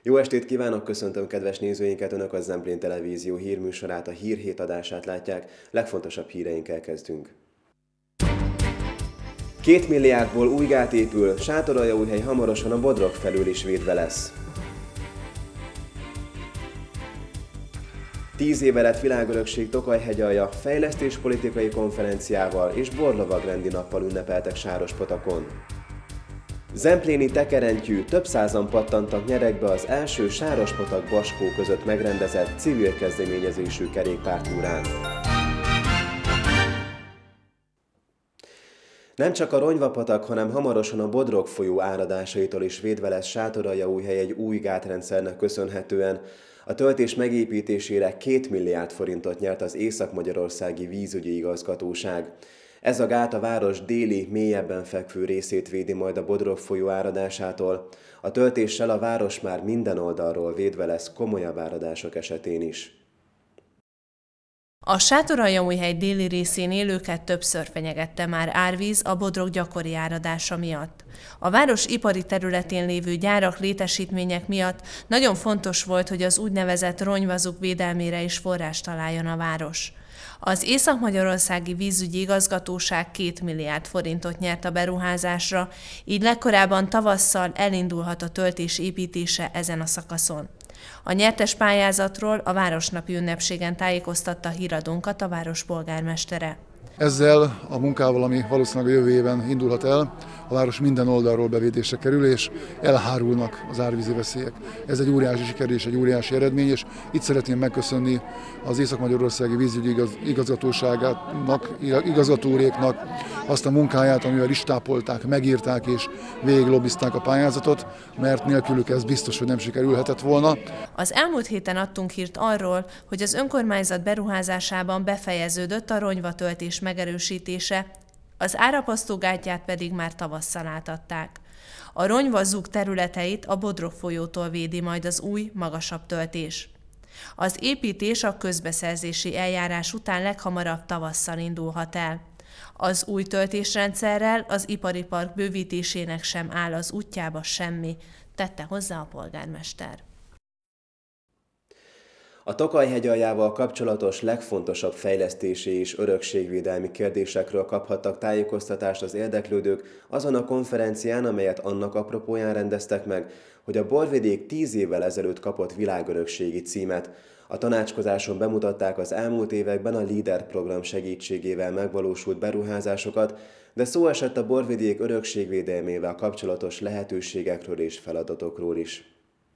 Jó estét kívánok, köszöntöm kedves nézőinket, Önök a Zemplén Televízió hírműsorát, a Hírhét adását látják, legfontosabb híreinkkel kezdünk. 2 milliárdból új gát épül, Sátoraljaújhely hamarosan a Bodrog felől is védve lesz. 10 éve lett világörökség Tokaj-hegyalja, fejlesztéspolitikai konferenciával és borlovagrendi nappal ünnepeltek Sárospatakon. Zempléni tekerentyű, több százan pattantak nyeregbe az első Sárospatak-Baskó között megrendezett civil kezdeményezésű kerékpártúrán. Nem csak a Ronyvapatak, hanem hamarosan a Bodrog folyó áradásaitól is védve lesz Sátoraljaújhely egy új gátrendszernek köszönhetően. A töltés megépítésére 2 milliárd forintot nyert az Észak-Magyarországi Vízügyi Igazgatóság. Ez a gát a város déli, mélyebben fekvő részét védi majd a Bodrog folyó áradásától. A töltéssel a város már minden oldalról védve lesz komolyabb áradások esetén is. A Sátoraljaújhely déli részén élőket többször fenyegette már árvíz a Bodrog gyakori áradása miatt. A város ipari területén lévő gyárak, létesítmények miatt nagyon fontos volt, hogy az úgynevezett ronyvazuk védelmére is forrást találjon a város. Az Észak-Magyarországi Vízügyi Igazgatóság 2 milliárd forintot nyert a beruházásra, így legkorábban tavasszal elindulhat a töltés építése ezen a szakaszon. A nyertes pályázatról a Városnapi ünnepségen tájékoztatta híradónkat a város polgármestere. Ezzel a munkával, ami valószínűleg a jövő éven indulhat el, a város minden oldalról bevédésre kerül, és elhárulnak az árvízi veszélyek. Ez egy óriási siker és egy óriási eredmény, és itt szeretném megköszönni az Észak-Magyarországi Vízügyi Igazgatóságának, igazgatóréknak azt a munkáját, amivel is tápolták, megírták és végiglobbizták a pályázatot, mert nélkülük ez biztos, hogy nem sikerülhetett volna. Az elmúlt héten adtunk hírt arról, hogy az önkormányzat beruházásában befejeződött a ronyvatöltés megerősítése, az árapasztógátját pedig már tavasszal átadták. A ronyvazúk területeit a Bodrog folyótól védi majd az új, magasabb töltés. Az építés a közbeszerzési eljárás után leghamarabb tavasszal indulhat el. Az új töltésrendszerrel az ipari park bővítésének sem áll az útjába semmi, tette hozzá a polgármester. A Tokaj-hegyaljával kapcsolatos legfontosabb fejlesztési és örökségvédelmi kérdésekről kaphattak tájékoztatást az érdeklődők azon a konferencián, amelyet annak apropóján rendeztek meg, hogy a borvidék 10 évvel ezelőtt kapott világörökségi címet. A tanácskozáson bemutatták az elmúlt években a LEADER program segítségével megvalósult beruházásokat, de szó esett a borvidék örökségvédelmével kapcsolatos lehetőségekről és feladatokról is.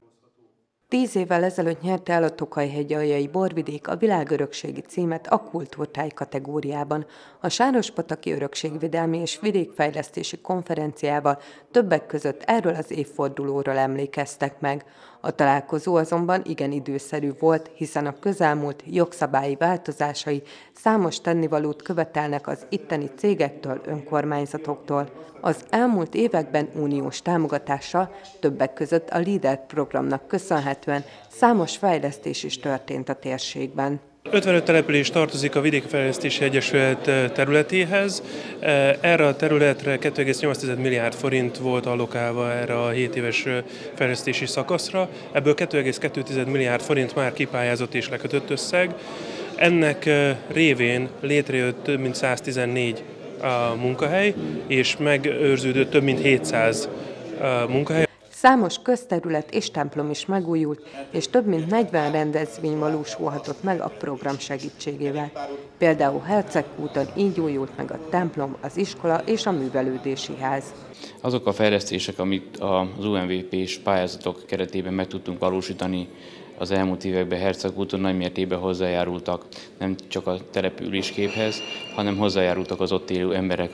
10 évvel ezelőtt nyerte el a Tokaj-hegyaljai borvidék a világörökségi címet a kultúrtáj kategóriában. A Sárospataki Örökségvédelmi és Vidékfejlesztési Konferenciával többek között erről az évfordulóról emlékeztek meg. A találkozó azonban igen időszerű volt, hiszen a közelmúlt jogszabályi változásai számos tennivalót követelnek az itteni cégektől, önkormányzatoktól. Az elmúlt években uniós támogatással, többek között a LEADER programnak köszönhetően számos fejlesztés is történt a térségben. 55 település tartozik a Vidékfejlesztési Egyesület területéhez. Erre a területre 2,8 milliárd forint volt allokálva erre a 7 éves fejlesztési szakaszra. Ebből 2,2 milliárd forint már kipályázott és lekötött összeg. Ennek révén létrejött több mint 114 munkahely, és megőrződött több mint 700 munkahely. Számos közterület és templom is megújult, és több mint 40 rendezvény valósulhatott meg a program segítségével. Például Hercegkúton így újult meg a templom, az iskola és a művelődési ház. Azok a fejlesztések, amit az UNVP-s pályázatok keretében meg tudtunk valósítani az elmúlt években Hercegkúton, nagy mértékben hozzájárultak nem csak a településképhez, hanem hozzájárultak az ott élő emberek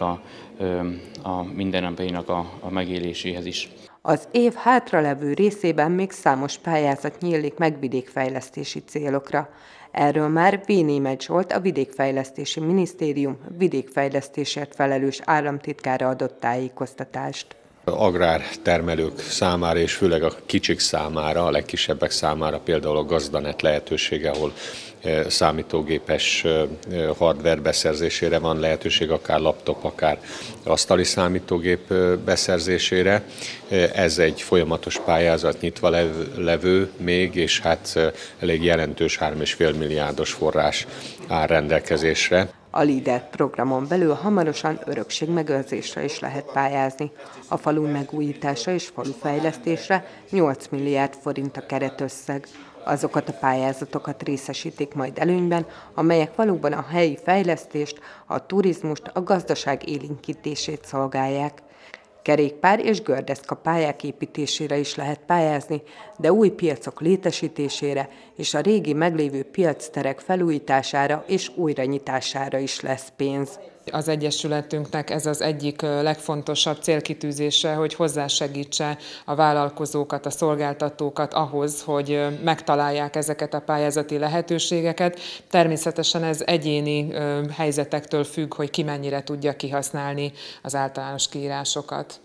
a mindennapjainak a megéléséhez is. Az év hátralevő részében még számos pályázat nyílik meg vidékfejlesztési célokra. Erről már V. Németh Zsolt, a Vidékfejlesztési Minisztérium vidékfejlesztésért felelős államtitkára adott tájékoztatást. Agrártermelők számára és főleg a kicsik számára, a legkisebbek számára például a gazdanet lehetősége, ahol számítógépes hardware beszerzésére van lehetőség, akár laptop, akár asztali számítógép beszerzésére. Ez egy folyamatos pályázat, nyitva levő még, és hát elég jelentős 3,5 milliárdos forrás áll rendelkezésre. A LEADER programon belül hamarosan örökségmegőrzésre is lehet pályázni. A falu megújítása és falufejlesztésre 8 milliárd forint a keretösszeg. Azokat a pályázatokat részesítik majd előnyben, amelyek valóban a helyi fejlesztést, a turizmust, a gazdaság élénkítését szolgálják. Kerékpár és gördeszka pályák építésére is lehet pályázni, de új piacok létesítésére és a régi meglévő piacterek felújítására és újranyitására is lesz pénz. Az Egyesületünknek ez az egyik legfontosabb célkitűzése, hogy hozzásegítse a vállalkozókat, a szolgáltatókat ahhoz, hogy megtalálják ezeket a pályázati lehetőségeket. Természetesen ez egyéni helyzetektől függ, hogy ki mennyire tudja kihasználni az általános kiírásokat.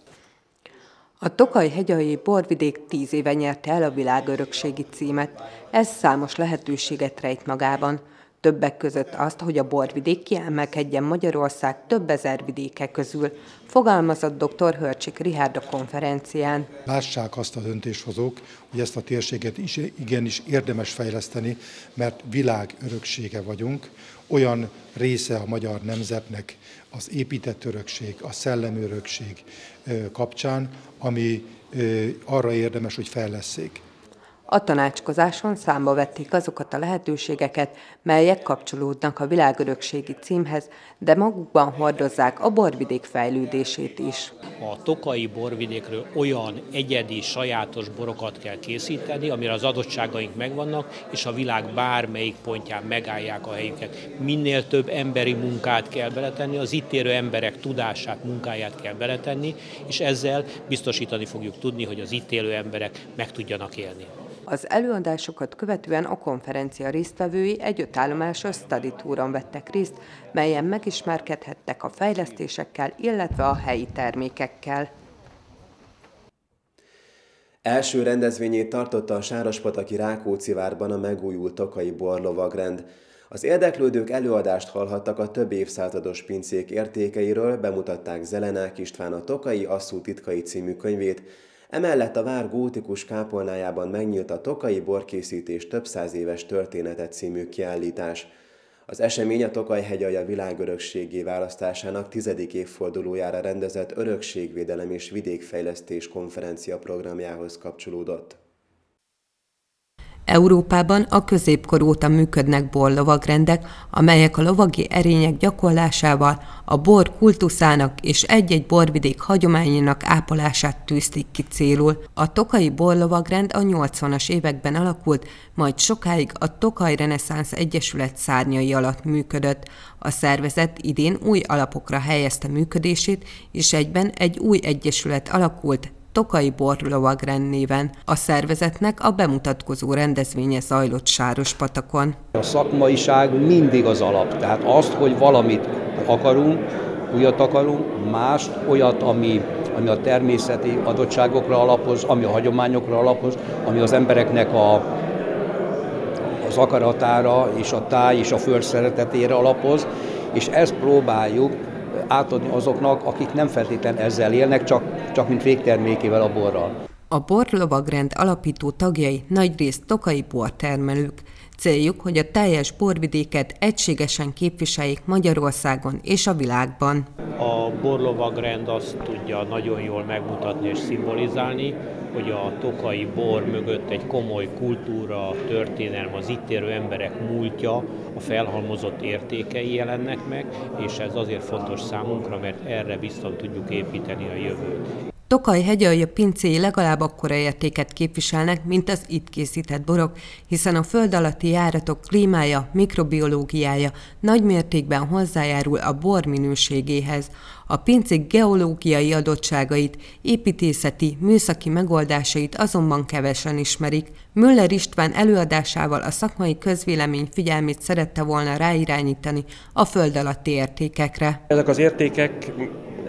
A Tokaj-hegyaljahi borvidék 10 éve nyerte el a világörökségi címet. Ez számos lehetőséget rejt magában. Többek között azt, hogy a borvidék kiemelkedjen Magyarország több ezer vidéke közül, fogalmazott dr. Hörcsik Richárd a konferencián. Lássák azt a döntéshozók, hogy ezt a térséget igenis érdemes fejleszteni, mert világöröksége vagyunk, olyan része a magyar nemzetnek az épített örökség, a szellemi örökség kapcsán, ami arra érdemes, hogy fejlesszék. A tanácskozáson számba vették azokat a lehetőségeket, melyek kapcsolódnak a világörökségi címhez, de magukban hordozzák a borvidék fejlődését is. A tokaji borvidékről olyan egyedi, sajátos borokat kell készíteni, amire az adottságaink megvannak, és a világ bármelyik pontján megállják a helyüket. Minél több emberi munkát kell beletenni, az itt élő emberek tudását, munkáját kell beletenni, és ezzel biztosítani fogjuk tudni, hogy az itt élő emberek meg tudjanak élni. Az előadásokat követően a konferencia résztvevői egy 5 állomásos study touron vettek részt, melyen megismerkedhettek a fejlesztésekkel, illetve a helyi termékekkel. Első rendezvényét tartotta a Sárospataki Rákóczi-várban a megújult tokaji borlovagrend. Az érdeklődők előadást hallhattak a több évszázados pincék értékeiről, bemutatták Zelenák István a Tokaji Asszú titkai című könyvét. Emellett a vár gótikus kápolnájában megnyílt a Tokaji borkészítés több száz éves története című kiállítás. Az esemény a Tokaj-hegyalja világörökséggé választásának 10. évfordulójára rendezett örökségvédelem és vidékfejlesztés konferencia programjához kapcsolódott. Európában a középkor óta működnek borlovagrendek, amelyek a lovagi erények gyakorlásával a bor kultuszának és egy-egy borvidék hagyományának ápolását tűzték ki célul. A tokaji borlovagrend a 80-as években alakult, majd sokáig a Tokaj Reneszánsz Egyesület szárnyai alatt működött. A szervezet idén új alapokra helyezte működését, és egyben egy új egyesület alakult, Tokaji Borlovagrend néven. A szervezetnek a bemutatkozó rendezvénye zajlott Sárospatakon. A szakmaiság mindig az alap, tehát azt, hogy valamit akarunk, újat akarunk, mást, olyat, ami a természeti adottságokra alapoz, ami a hagyományokra alapoz, ami az embereknek az akaratára és a táj és a föld szeretetére alapoz, és ezt próbáljuk átadni azoknak, akik nem feltétlenül ezzel élnek, csak mint végtermékével a borral. A borlovagrend alapító tagjai nagyrészt tokaji bortermelők. Céljuk, hogy a teljes borvidéket egységesen képviseljék Magyarországon és a világban. A borlovagrend azt tudja nagyon jól megmutatni és szimbolizálni, hogy a tokaji bor mögött egy komoly kultúra, történelem, az itt élő emberek múltja, a felhalmozott értékei jelennek meg, és ez azért fontos számunkra, mert erre vissza tudjuk építeni a jövőt. Tokaj-hegyalja pincéi legalább akkora értéket képviselnek, mint az itt készített borok, hiszen a föld alatti járatok klímája, mikrobiológiája nagy mértékben hozzájárul a bor minőségéhez. A pincék geológiai adottságait, építészeti, műszaki megoldásait azonban kevesen ismerik. Müller István előadásával a szakmai közvélemény figyelmét szerette volna ráirányítani a föld alatti értékekre. Ezek az értékek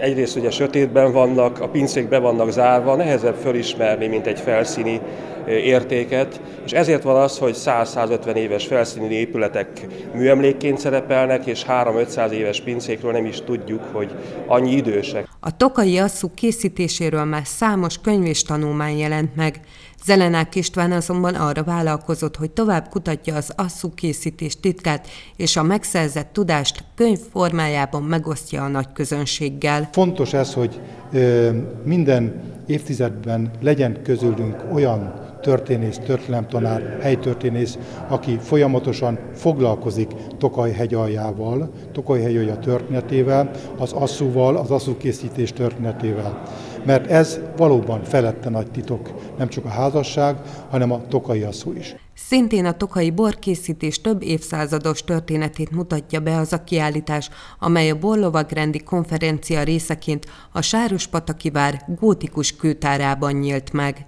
egyrészt ugye sötétben vannak, a pincék be vannak zárva, nehezebb fölismerni, mint egy felszíni értéket, és ezért van az, hogy 100-150 éves felszíni épületek műemlékként szerepelnek, és 300-500 éves pincékről nem is tudjuk, hogy annyi idősek. A tokaji asszuk készítéséről már számos könyv és tanulmány jelent meg. Zelenák István azonban arra vállalkozott, hogy tovább kutatja az asszuk készítés titkát, és a megszerzett tudást könyv formájában megosztja a nagy közönséggel. Fontos ez, hogy minden évtizedben legyen közülünk olyan történész, történelemtanár, helytörténész, aki folyamatosan foglalkozik Tokaj-hegy aljával, Tokaj-hegy alja történetével, az asszúval, az asszúkészítés történetével. Mert ez valóban felette nagy titok, nem csak a házasság, hanem a tokaji asszú is. Szintén a tokaji borkészítés több évszázados történetét mutatja be az a kiállítás, amely a borlovagrendi konferencia részeként a Sárospataki vár gótikus kőtárában nyílt meg.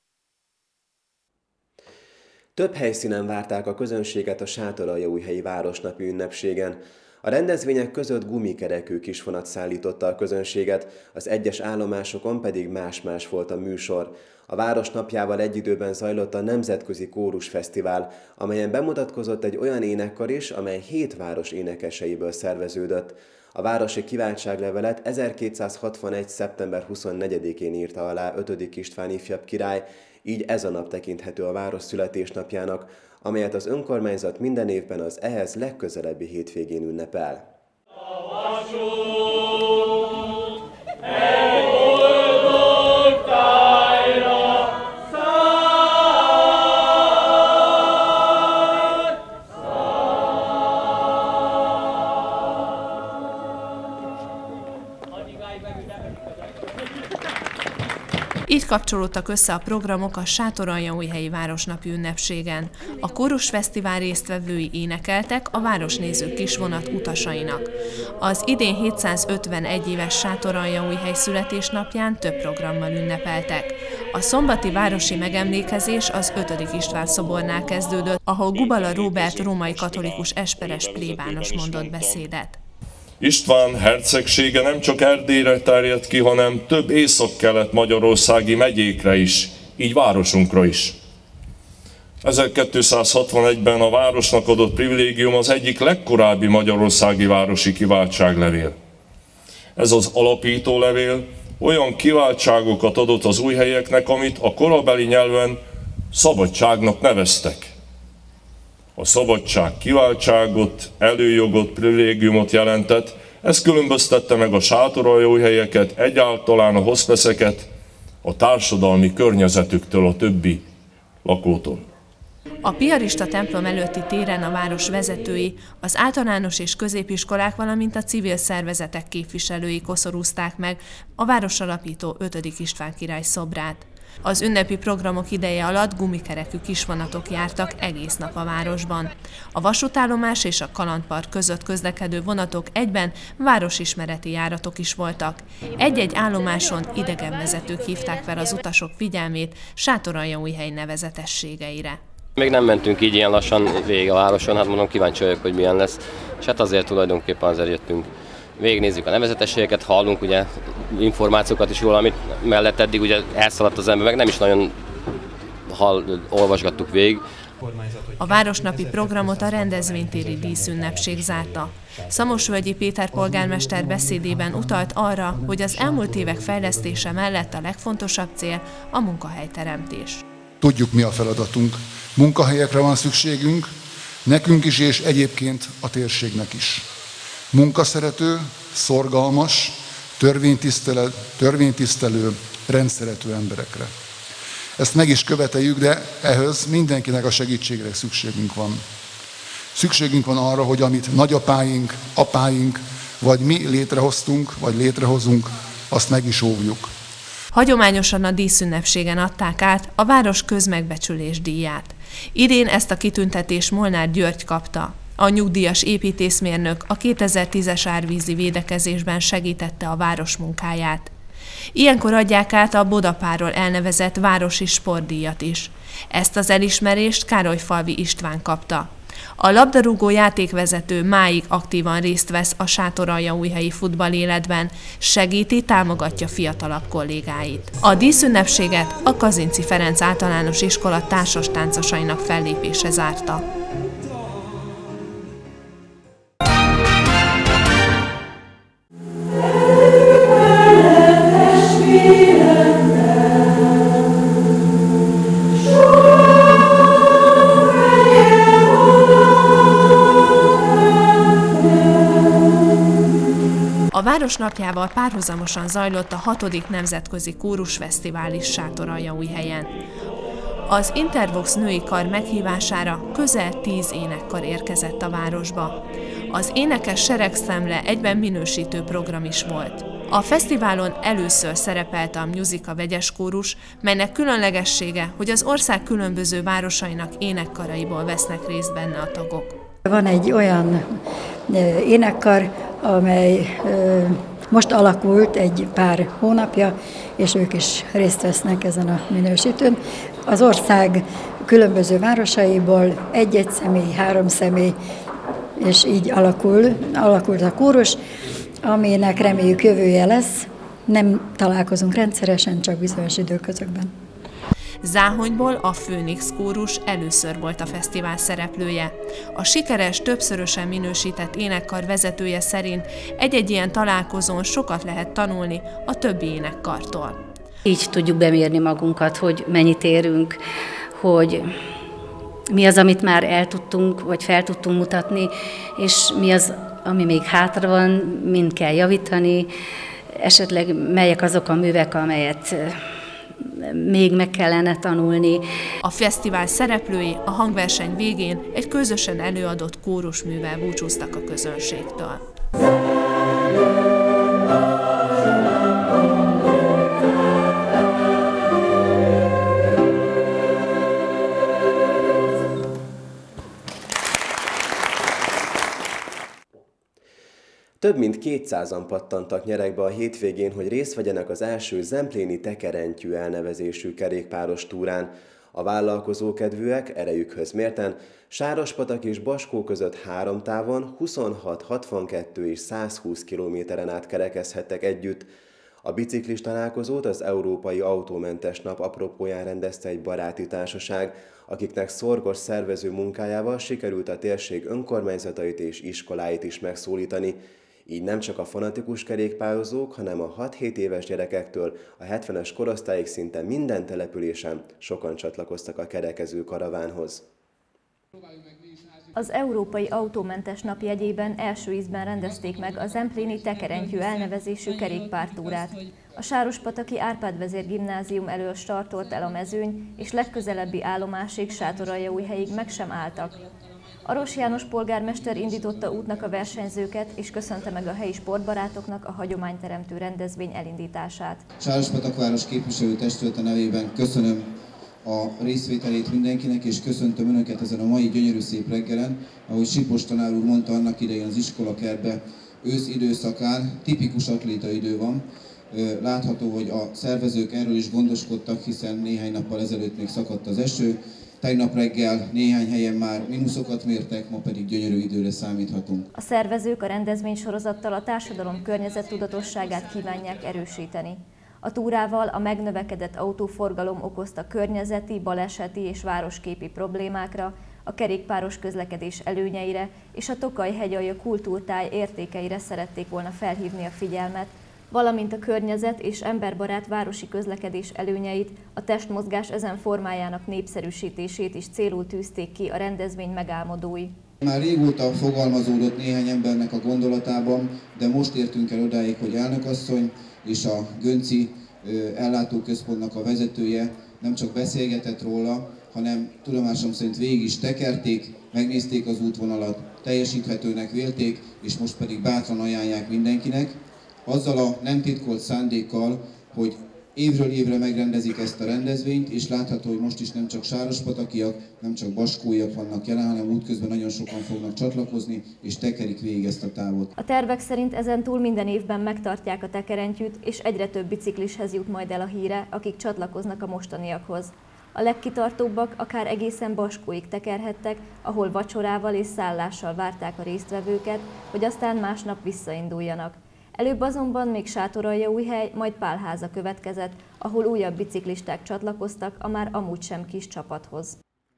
Több helyszínen várták a közönséget a Sátoraljaújhelyi Városnapi ünnepségen. A rendezvények között gumikerekű kisvonat szállította a közönséget, az egyes állomásokon pedig más-más volt a műsor. A Városnapjával egy időben zajlott a Nemzetközi Kórusfesztivál, amelyen bemutatkozott egy olyan énekkar is, amely 7 város énekeseiből szerveződött. A városi kiváltságlevelet 1261. szeptember 24-én írta alá 5. István ifjabb király, így ez a nap tekinthető a város születésnapjának, amelyet az önkormányzat minden évben az ehhez legközelebbi hétvégén ünnepel. Így kapcsolódtak össze a programok a Sátoraljaújhelyi Városnapi ünnepségen. A Kórusfesztivál résztvevői énekeltek a városnéző kisvonat utasainak. Az idén 751 éves Sátoraljaújhely születésnapján több programmal ünnepeltek. A szombati városi megemlékezés az 5. István szobornál kezdődött, ahol Gubala Róbert római katolikus esperes plébános mondott beszédet. István hercegsége nem csak Erdélyre terjedt ki, hanem több észak-kelet-magyarországi megyékre is, így városunkra is. 1261-ben a városnak adott privilégium az egyik legkorábbi magyarországi városi kiváltságlevél. Ez az alapító levél olyan kiváltságokat adott az újhelyeknek, amit a korabeli nyelven szabadságnak neveztek. A szabadság kiváltságot, előjogot, privilégiumot jelentett, ez különböztette meg a sátoraljaújhelyeket, egyáltalán a hospeszeket a társadalmi környezetüktől, a többi lakótól. A piarista templom előtti téren a város vezetői, az általános és középiskolák, valamint a civil szervezetek képviselői koszorúzták meg a városalapító 5. István király szobrát. Az ünnepi programok ideje alatt gumikerekű kisvonatok jártak egész nap a városban. A vasútállomás és a kalandpark között közlekedő vonatok egyben városismereti járatok is voltak. Egy-egy állomáson idegenvezetők hívták fel az utasok figyelmét Sátoraljaújhely nevezetességeire. Még nem mentünk így ilyen lassan végig a városon, hát mondom, kíváncsi vagyok, hogy milyen lesz, és hát azért tulajdonképpen azért jöttünk. Végignézzük a nevezetességeket, hallunk ugye információkat is róla, amit mellett eddig ugye elszaladt az ember, meg nem is nagyon olvasgattuk végig. A városnapi programot a rendezvénytéri díszünnepség zárta. Szamosvölgyi Péter polgármester beszédében utalt arra, hogy az elmúlt évek fejlesztése mellett a legfontosabb cél a munkahelyteremtés. Tudjuk, mi a feladatunk. Munkahelyekre van szükségünk, nekünk is és egyébként a térségnek is. Munkaszerető, szorgalmas, törvénytisztelő, rendszerető emberekre. Ezt meg is követeljük, de ehhez mindenkinek a segítségre szükségünk van. Szükségünk van arra, hogy amit nagyapáink, apáink, vagy mi létrehoztunk, vagy létrehozunk, azt meg is óvjuk. Hagyományosan a díszünnepségen adták át a város közmegbecsülés díját. Idén ezt a kitüntetést Molnár György kapta. A nyugdíjas építészmérnök a 2010-es árvízi védekezésben segítette a város munkáját. Ilyenkor adják át a Bodapárról elnevezett városi sportdíjat is. Ezt az elismerést Károlyfalvi István kapta. A labdarúgó játékvezető máig aktívan részt vesz a sátoraljaújhelyi futballéletben, segíti, támogatja fiatalabb kollégáit. A díszünnepséget a Kazinczy Ferenc Általános Iskola társas táncosainak fellépése zárta. A város napjával párhuzamosan zajlott a 6. Nemzetközi Kórusfesztivál is Sátoraljaújhelyen. Az Intervox női kar meghívására közel 10 énekkar érkezett a városba. Az énekes seregszemle egyben minősítő program is volt. A fesztiválon először szerepelt a Musica vegyes kórus, melynek különlegessége, hogy az ország különböző városainak énekkaraiból vesznek részt benne a tagok. Van egy olyan énekkar, amely most alakult egy pár hónapja, és ők is részt vesznek ezen a minősítőn. Az ország különböző városaiból egy-egy személy, 3 személy, és így alakult a kórus, aminek reméljük jövője lesz. Nem találkozunk rendszeresen, csak bizonyos időközökben. Záhonyból a Főnix kórus először volt a fesztivál szereplője. A sikeres, többszörösen minősített énekkar vezetője szerint egy-egy ilyen találkozón sokat lehet tanulni a többi énekkartól. Így tudjuk bemérni magunkat, hogy mennyit érünk, hogy mi az, amit már el tudtunk, vagy fel tudtunk mutatni, és mi az, ami még hátra van, mind kell javítani, esetleg melyek azok a művek, amelyet még meg kellene tanulni. A fesztivál szereplői a hangverseny végén egy közösen előadott kórusművel búcsúztak a közönségtől. Több mint 200-an pattantak nyeregbe a hétvégén, hogy részt vegyenek az első zempléni tekerentyű elnevezésű kerékpáros túrán. A vállalkozókedvűek erejükhöz mérten Sárospatak és Baskó között 3 távon 26, 62 és 120 kilométeren át kerekezhettek együtt. A biciklis találkozót az Európai Autómentes Nap apropóján rendezte egy baráti társaság, akiknek szorgos szervező munkájával sikerült a térség önkormányzatait és iskoláit is megszólítani. Így nem csak a fanatikus kerékpározók, hanem a 6-7 éves gyerekektől a 70-es korosztályig szinte minden településen sokan csatlakoztak a kerekező karavánhoz. Az Európai Autómentes Nap jegyében első ízben rendezték meg a zempléni tekerentyű elnevezésű kerékpártúrát. A Sárospataki Árpád vezér gimnázium elől startolt el a mezőny, és legközelebbi állomásig Sátoraljaújhelyig meg sem álltak. Aros János polgármester indította útnak a versenyzőket, és köszönte meg a helyi sportbarátoknak a hagyományteremtő rendezvény elindítását. Sárospatak város képviselőtestülete nevében köszönöm a részvételét mindenkinek, és köszöntöm Önöket ezen a mai gyönyörű szép reggelen. Ahogy Sipos tanár úr mondta annak idején az iskolakertben, ősz időszakán tipikus atlétaidő van. Látható, hogy a szervezők erről is gondoskodtak, hiszen néhány nappal ezelőtt még szakadt az eső. Tegnap reggel néhány helyen már mínuszokat mértek, ma pedig gyönyörű időre számíthatunk. A szervezők a rendezvénysorozattal a társadalom környezettudatosságát kívánják erősíteni. A túrával a megnövekedett autóforgalom okozta környezeti, baleseti és városképi problémákra, a kerékpáros közlekedés előnyeire és a Tokaj-hegyalja kultúrtáj értékeire szerették volna felhívni a figyelmet, valamint a környezet és emberbarát városi közlekedés előnyeit, a testmozgás ezen formájának népszerűsítését is célul tűzték ki a rendezvény megálmodói. Már régóta fogalmazódott néhány embernek a gondolatában, de most értünk el odáig, hogy elnökasszony és a Gönci ellátóközpontnak a vezetője nem csak beszélgetett róla, hanem tudomásom szerint végig is tekerték, megnézték az útvonalat, teljesíthetőnek vélték, és most pedig bátran ajánlják mindenkinek. Azzal a nem titkolt szándékkal, hogy évről évre megrendezik ezt a rendezvényt, és látható, hogy most is nem csak sárospatakiak, nem csak baskóiak vannak jelen, hanem útközben nagyon sokan fognak csatlakozni, és tekerik végig ezt a távot. A tervek szerint ezentúl minden évben megtartják a tekerentyűt, és egyre több biciklishez jut majd el a híre, akik csatlakoznak a mostaniakhoz. A legkitartóbbak akár egészen Baskóig tekerhettek, ahol vacsorával és szállással várták a résztvevőket, hogy aztán másnap visszainduljanak. Előbb azonban még Sátoraljaújhely, majd Pálháza következett, ahol újabb biciklisták csatlakoztak a már amúgy sem kis csapathoz.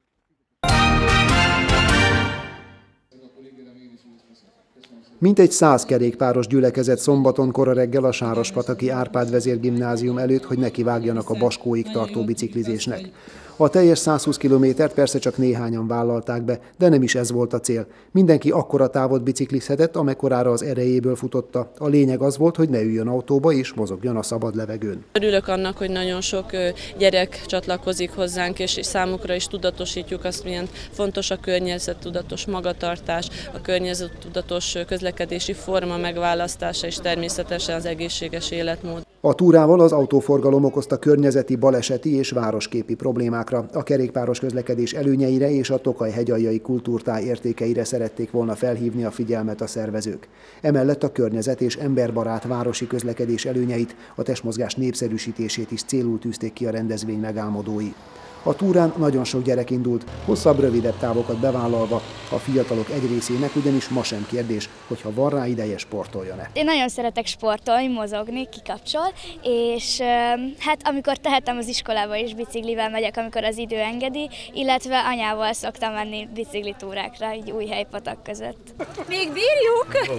Mintegy 100 kerékpáros gyülekezett szombaton kora reggel a Sárospataki Árpád vezérgimnázium előtt, hogy nekivágjanak a Baskóig tartó biciklizésnek. A teljes 120 kilométert persze csak néhányan vállalták be, de nem is ez volt a cél. Mindenki akkora távot biciklizhetett, amekkorára az erejéből futotta. A lényeg az volt, hogy ne üljön autóba és mozogjon a szabad levegőn. Örülök annak, hogy nagyon sok gyerek csatlakozik hozzánk, és számukra is tudatosítjuk azt, milyen fontos a környezettudatos magatartás, a környezettudatos közlekedési forma megválasztása és természetesen az egészséges életmód. A túrával az autóforgalom okozta környezeti, baleseti és városképi problémákra, a kerékpáros közlekedés előnyeire és a Tokaj-hegyaljai kultúrtáj értékeire szerették volna felhívni a figyelmet a szervezők. Emellett a környezet és emberbarát városi közlekedés előnyeit, a testmozgás népszerűsítését is célul tűzték ki a rendezvény megálmodói. A túrán nagyon sok gyerek indult, hosszabb, rövidebb távokat bevállalva, a fiatalok egy részének ugyanis ma sem kérdés, hogyha van rá ideje, sportoljon-e. Én nagyon szeretek sportolni, mozogni, kikapcsol, és hát amikor tehetem az iskolába is biciklivel megyek, amikor az idő engedi, illetve anyával szoktam menni biciklitúrákra, így Újhely-patak között. Még bírjuk!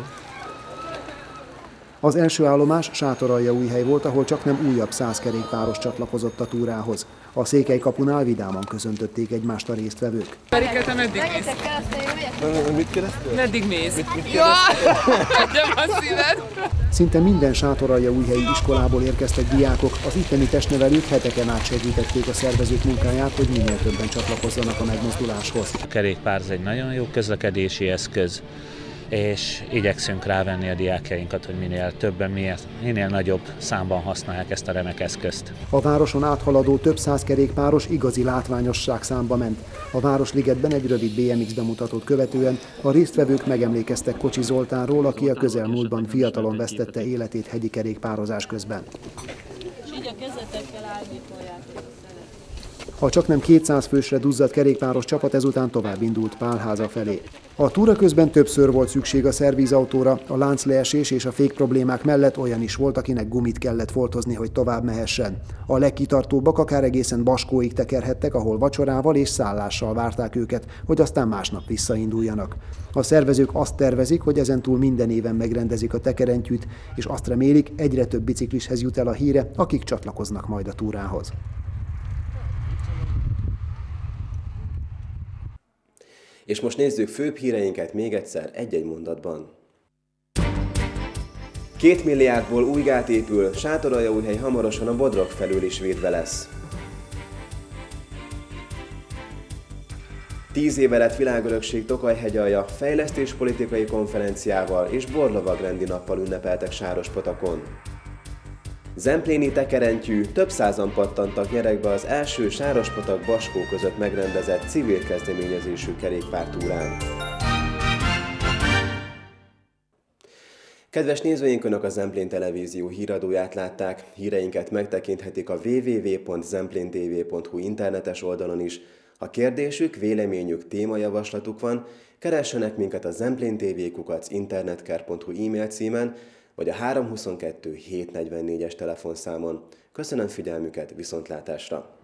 Az első állomás Sátoraljaújhely volt, ahol csaknem újabb 100 kerékpáros csatlakozott a túrához. A Székelykapunál vidáman köszöntötték egymást a résztvevők. Marika, te meddig mész? Mit kérdeztél? Meddig mész? Ja, hagyjam a szíved! Szinte minden Sátoraljaújhelyi iskolából érkeztek diákok, az itteni testnevelők heteken át segítették a szervezők munkáját, hogy minél többen csatlakozzanak a megmozduláshoz. A kerékpár egy nagyon jó közlekedési eszköz, és igyekszünk rávenni a diákjainkat, hogy minél többen, minél nagyobb számban használják ezt a remek eszközt. A városon áthaladó több száz kerékpáros igazi látványosság számba ment. A Városligetben egy rövid BMX bemutatót követően a résztvevők megemlékeztek Kocsi Zoltánról, aki a közelmúltban fiatalon vesztette életét hegyi kerékpározás közben. És így a kezetekkel állítoljátok. A csaknem 200 fősre duzzadt kerékpáros csapat ezután tovább indult Pálháza felé. A túra közben többször volt szükség a szervízautóra, a láncleesés és a fék problémák mellett olyan is volt, akinek gumit kellett foltozni, hogy tovább mehessen. A legkitartóbbak akár egészen Baskóig tekerhettek, ahol vacsorával és szállással várták őket, hogy aztán másnap visszainduljanak. A szervezők azt tervezik, hogy ezentúl minden éven megrendezik a tekerentyűt, és azt remélik, egyre több biciklishez jut el a híre, akik csatlakoznak majd a túrához. És most nézzük főbb híreinket még egyszer egy-egy mondatban. 2 milliárdból új gát épül, Sátoraljaújhely hamarosan a Bodrog felől is védve lesz. 10 éve lett világörökség Tokaj-hegyalja, fejlesztéspolitikai konferenciával és borlovagrendi nappal ünnepeltek Sárospatakon. Zempléni tekerentyű, több százan pattantak nyeregbe az első Sárospatak-Baskó között megrendezett civil kezdeményezésű kerékpártúrán. Kedves nézőink, Önök a Zemplén Televízió híradóját látták, híreinket megtekinthetik a www.zempléntv.hu internetes oldalon is. Ha kérdésük, véleményük, témajavaslatuk van, keressenek minket a zempléntv@internetker.hu e-mail címen, vagy a 322 744-es telefonszámon. Köszönöm figyelmüket, viszontlátásra!